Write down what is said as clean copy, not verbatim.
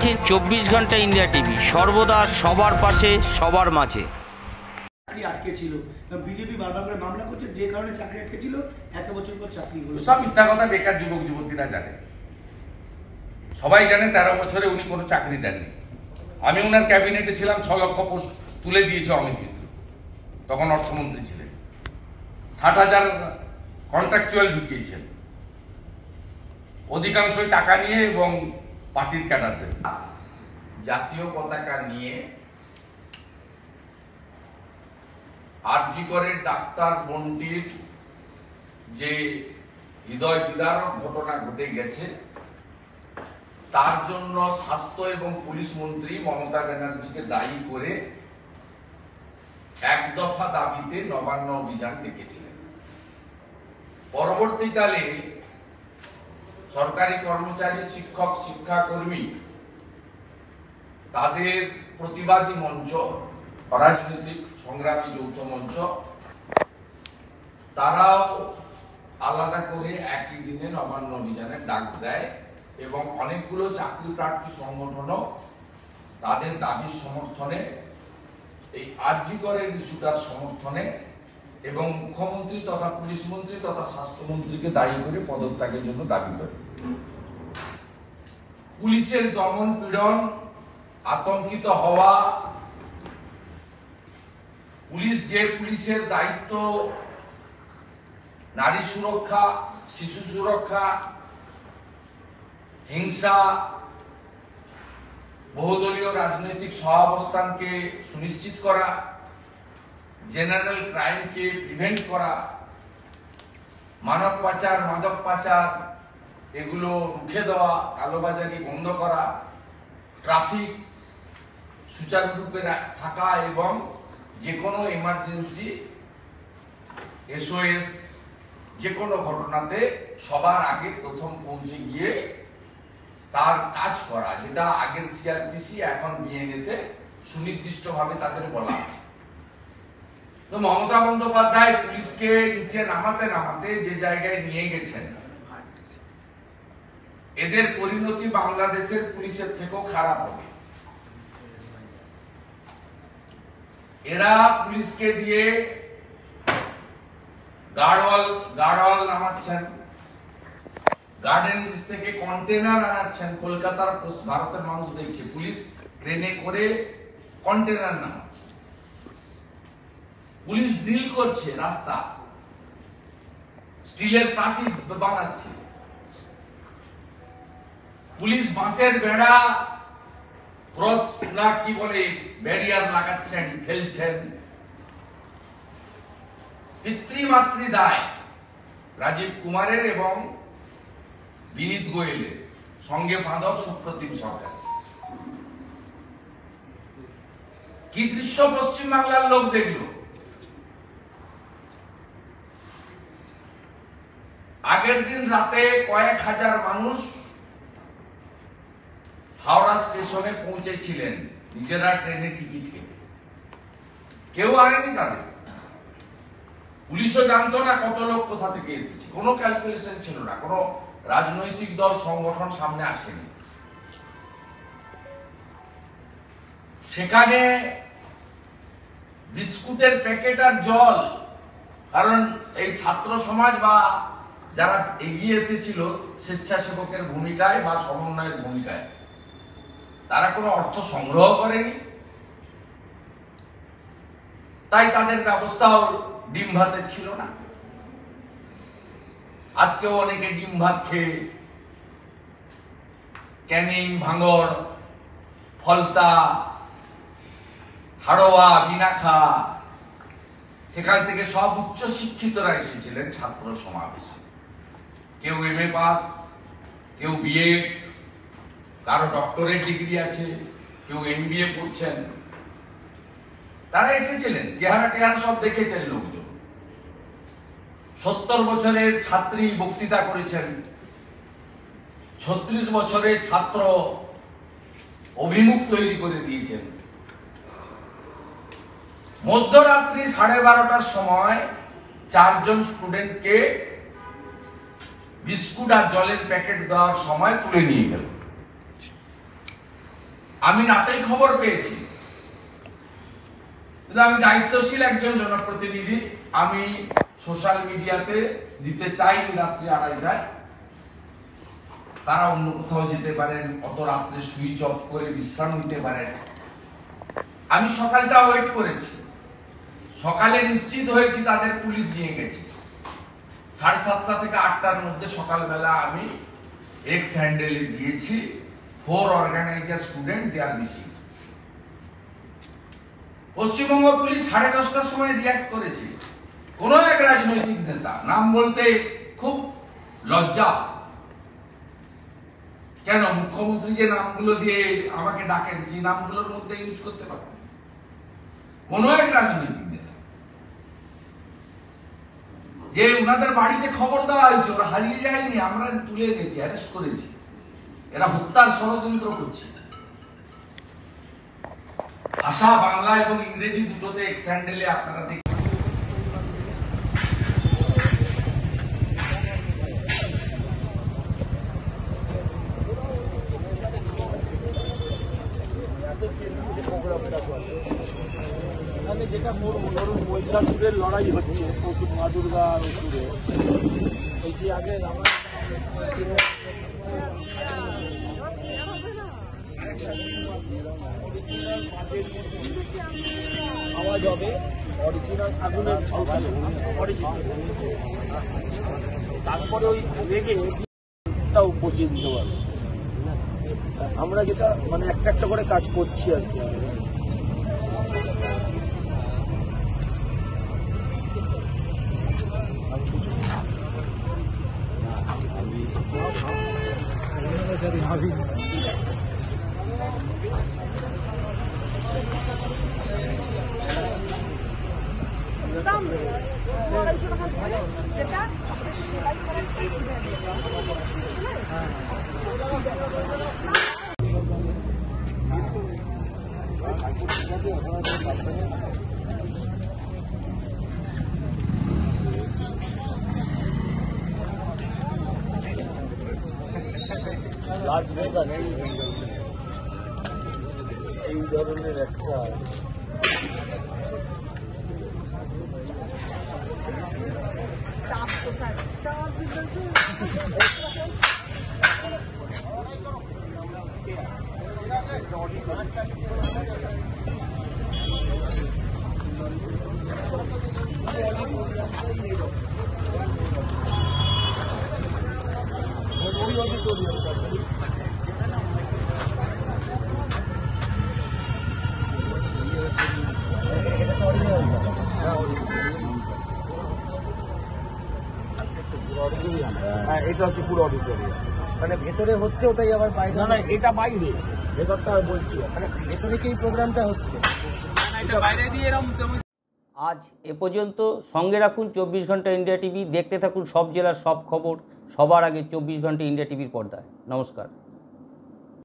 দেখছেন 24 ঘন্টা India TV, সর্বদা সবার পাশে সবার মাঝে। চাকরি আটকে ছিল, বিজেপি বারবার করে মামলা করছে যে কারণে চাকরি আটকে ছিল, 1 বছর পর চাকরি হলো। সব মিথ্যা কথা, বেকার যুবক যুবতীরা জানে, সবাই জানে 13 বছরে উনি কোনো চাকরি দেননি। আমি ওনার ক্যাবিনেটে ছিলাম, 6 লক্ষ পোস্ট তুলে দিয়েছে অমিত মিত্র, তখন অর্থমন্ত্রী ছিলেন। 60,000 কন্ট্রাকচুয়াল ঢুকিয়েছেন, অধিকাংশই টাকা নিয়ে এবং পার্টির ক্যাডারদের। জাতীয় পতাকা নিয়ে আরজি করে ডাক্তার বন্টির যে হৃদয় বিদারক ঘটনা ঘটে গেছে, তার জন্য স্বাস্থ্য এবং পুলিশ মন্ত্রী মমতা ব্যানার্জিকে দায়ী করে এক দফা দাবিতে নবান্ন অভিযান ডেকেছিলেন। পরবর্তীকালে সরকারি কর্মচারী, শিক্ষক, শিক্ষাকর্মী, তাদের প্রতিবাদী মঞ্চ, অরাজনৈতিক সংগ্রামী যৌথ মঞ্চ, তারাও আলাদা করে একই দিনে নবান্ন অভিযানের ডাক দেয় এবং অনেকগুলো চাকরি প্রার্থী সংগঠনও তাদের দাবির সমর্থনে, এই আরজি করের ইস্যুটার সমর্থনে এবং মুখ্যমন্ত্রী তথা পুলিশ মন্ত্রী তথা স্বাস্থ্যমন্ত্রীকে দায়ী করে পদত্যাগের জন্য দাবি করে। পুলিশের দমন পীড়ন, আতঙ্কিত হওয়া, পুলিশের দায়িত্ব নারী সুরক্ষা, শিশু সুরক্ষা, হিংসা, বহুদলীয় রাজনৈতিক সহাবস্থানকে সুনিশ্চিত করা, জেনারেল ক্রাইমকে প্রিভেন্ট করা, মানব পাচার, মাদক পাচার এগুলো রুখে দেওয়া, কালোবাজারি বন্ধ করা, ট্রাফিক সুচারুরূপে থাকা এবং যে কোনো এমার্জেন্সি SOS যে কোনো ঘটনাতে সবার আগে প্রথম পৌঁছে গিয়ে তার কাজ করা, যেটা আগের CRPC এখন BNS সুনির্দিষ্টভাবে তাদের বলা আছে। তো মমতা বন্দ্যোপাধ্যায় পুলিশকে নিচে নামাতে নামাতে যে জায়গায় নিয়ে গেছেন, এদের পরিণতি বাংলাদেশের পুলিশের থেকেও খারাপ হবে। এরা পুলিশকে দিয়ে গার্ডওয়াল নামাচ্ছেন, গার্ডেন্স থেকে কন্টেনার আনাচ্ছেন। কলকাতার ভারতের মানুষ দেখছে পুলিশ ট্রেনে করে কন্টেনার নামাচ্ছে, পুলিশ ড্রিল করছে, রাস্তা স্টিলের প্রাচীর বানাচ্ছে, পুলিশ বাঁশের বেড়া ক্রস কি বলে ব্যারিয়ার লাগাচ্ছেন, ফেলছেন। পিতৃমাতৃ দায় রাজীব কুমারের এবং বিনীত গোয়েলের, সঙ্গে বাঁধক সুপ্রতিম সরকার। কি দৃশ্য পশ্চিমবাংলার লোক দেখল। আগের দিন রাতে কয়েক হাজার মানুষ হাওড়া স্টেশনে পৌঁছেছিলেন নিজেরা ট্রেনে টিকিট কেটে, কেউ আনেনি তাদের। পুলিশও জানতো না কত লোক কোথা থেকে এসেছে, কোনো ক্যালকুলেশন ছিল না, কোনো রাজনৈতিক দল সংগঠন সামনে আসেনি। সেখানে বিস্কুটের প্যাকেট আর জল, কারণ এই ছাত্র সমাজ বা যারা এগিয়ে এসেছিল স্বেচ্ছাসেবকের ভূমিকায় বা সমন্বয়ের ভূমিকায়, তারা কোনো অর্থ সংগ্রহ করেনি, তাই তাদের ব্যবস্থাও ডিম ভাতে ছিল না। আজকেও অনেকে ডিম ভাত খেয়ে ক্যানিং, ভাঙড়, ফলতা, হাড়োয়া, বিনাখা, সেখান থেকে সব উচ্চ শিক্ষিতরা এসেছিলেন ছাত্র সমাবেশে। কেউ MA পাস, কেউ BEd, কারো ডক্টরেট ডিগ্রি আছে, কেউ MBA পড়ছেন। তারা এসেছিলেন, চেহারা টেহারা সব দেখেছেন লোকজন। 70 বছরের ছাত্রী বক্তৃতা করেছেন, 36 বছরের ছাত্র অভিমুখ তৈরি করে দিয়েছেন। মধ্যরাত্রি 12:30টার সময় 4 জন স্টুডেন্টকে বিস্কুট আর জলের প্যাকেট দেওয়ার সময় তুলে নিয়ে গেল। আমি রাতেই খবর পেয়েছি, কিন্তু আমি দায়িত্বশীল একজন জনপ্রতিনিধি, আমি সোশ্যাল মিডিয়াতে দিতে চাই রাত্রি 2:30টায়। তারা অন্য কোথাও যেতে পারেন, অত রাত্রে সুইচ অফ করে বিশ্রাম নিতে পারেন। আমি সকালটা ওয়েট করেছি, সকালে নিশ্চিত হয়েছি তাদের পুলিশ নিয়ে গেছে। 7:30 থেকে 8টার মধ্যে সকালবেলা আমি এক্স হ্যান্ডেলে দিয়েছি 4 organiser student they are missing. Paschimbanga police 10:30টার সময় রিয়াক্ট করেছে। কোন এক রাজনৈতিক নেতা, নাম বলতে খুব লজ্জা, কেন মুখ্যমন্ত্রী যে নামগুলো দিয়ে আমাকে ডাকেন সেই নামগুলোর মধ্যে ইউজ করতে পারেন, কোন এক রাজনৈতিক নেতা, যে উনাদের বাড়িতে খবর দেওয়া হয়েছে, ওরা হারিয়ে যায়নি, আমরা তুলে এনেছি, অ্যারেস্ট করেছি, এরা হত্যার ষড়যন্ত্র করছে। ভাষা বাংলা এবং ইংরেজি দুটোতে এক্স হ্যান্ডেলে আপনারা দেখেন। যেটা ধরুন মহিষাসুরের লড়াই হচ্ছে মা দুর্গা অসুরে, এই যে আগে আওয়াজ হবে অরিজিনাল আগুনের তারপরে ওই লেগে বসিয়ে দিতে পারবে। আমরা যেটা মানে একটা একটা করে কাজ করছি আর কি। লাস ভেগাসে এই ধরনের একটা এটা হচ্ছে পুরো অডিটোরিয়াম, মানে ভেতরে হচ্ছে ওটাই আবার বাইরে? না এটা বাইরে, ভেতরটা বলছি মানে ভেতরে কি এই প্রোগ্রামটা হচ্ছে? আজ এ পর্যন্ত। সঙ্গে রাখুন 24 ঘন্টা ইন্ডিয়া টিভি। দেখতে থাকুন সব জেলার সব খবর সবার আগে 24 ঘন্টা ইন্ডিয়া টিভির পর্দায়। নমস্কার।